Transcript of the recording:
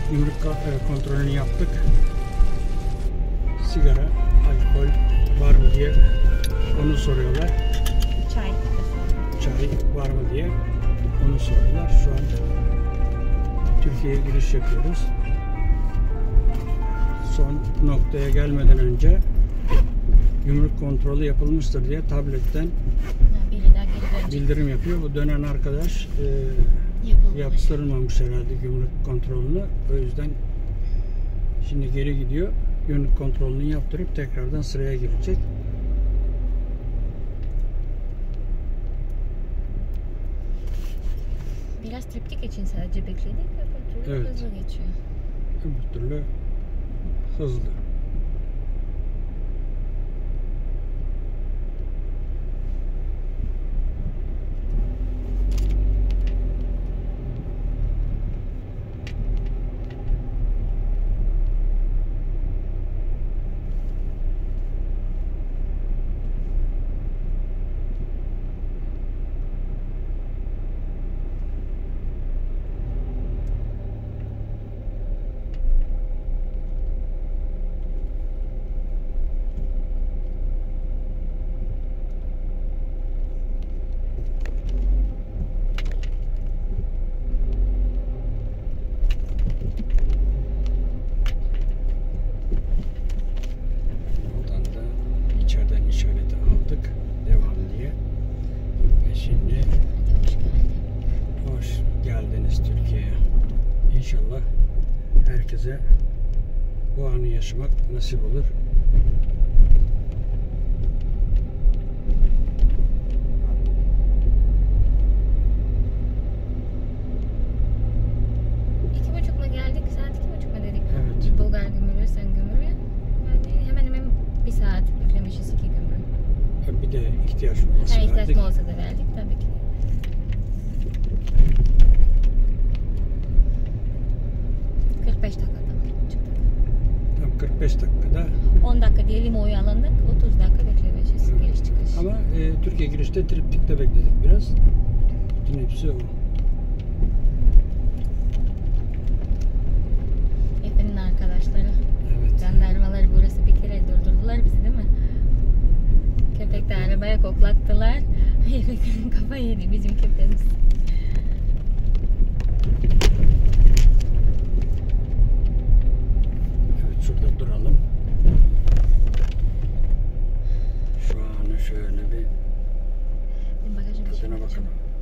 Gümrük kontrolünü yaptık. Sigara, alkol var mı diye onu soruyorlar. Çay. Çay var mı diye onu soruyorlar. Şu an Türkiye'ye giriş yapıyoruz. Son noktaya gelmeden önce gümrük kontrolü yapılmıştır diye tabletten bildirim yapıyor. Bu dönen arkadaş yaptırmamış herhalde gümrük kontrolünü. O yüzden şimdi geri gidiyor. Gümrük kontrolünü yaptırıp tekrardan sıraya girecek. Biraz triptik için sadece bekledik ve kontrolü Evet. hızlı geçiyor. Öbür türlü hızlı. İçeriden işareti aldık. Devam diye. Ve şimdi hoş geldiniz Türkiye'ye. İnşallah herkese bu anı yaşamak nasip olur. Geldik. Saat 2.30 mu dedik? Evet. Bulgar gümrüğü, sen gümrüğü. Yani hemen hemen bir saat beklemişiz iki gümrüğü. Bir de ihtiyaç olması Ihtiyaç verdik. mı olsa da verdik tabii ki. Tam 45 dakikada. 10 dakika diyelim oyalandık. 30 dakika beklemişiz giriş çıkış. Ama Türkiye girişte triptikte bekledik biraz. Bütün hepsi o. Efe'nin arkadaşları. Evet. Jandarmalar burası bir kere durdurdular bizi değil mi? Köpek de arabaya koklattılar. Efe'nin kafa yedi bizim köpeğimiz. Evet, şurada duralım. Şu an şöyle bir Bagajı tadına bakalım.